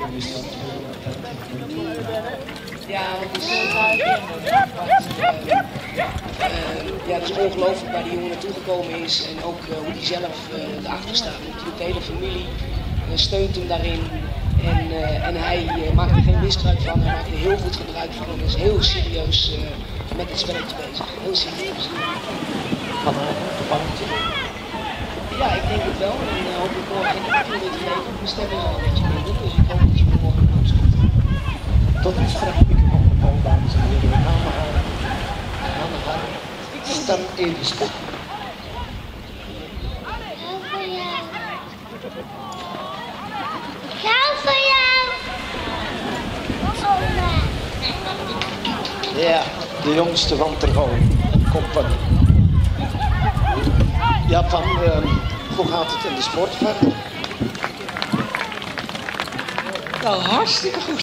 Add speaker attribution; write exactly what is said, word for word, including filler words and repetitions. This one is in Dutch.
Speaker 1: Ja, het is, uh, ja, het is ongelooflijk waar die jongen naartoe gekomen is en ook uh, hoe hij zelf uh, erachter staat. Natuurlijk de hele familie uh, steunt hem daarin en, uh, en hij uh, maakt er geen misbruik van, hij maakt er heel goed gebruik van en is heel serieus uh, met het spelletje bezig. Heel serieus.
Speaker 2: Van een balletje?
Speaker 1: Ja, ik denk het wel en uh, hoop ik morgen in de dit geven. Mijn stem is al een beetje minder, dus ik hoop dat je me morgen ook schiet.
Speaker 2: Tot nu straks ik op de bal, dames en heren. We gaan maar aan de gang. Stem even stil.
Speaker 3: Gauw voor jou!
Speaker 2: Ja, de jongste van Tergooi. Compagnie. Ja, van uh, hoe gaat het in de sport verder?
Speaker 4: Nou, hartstikke goed.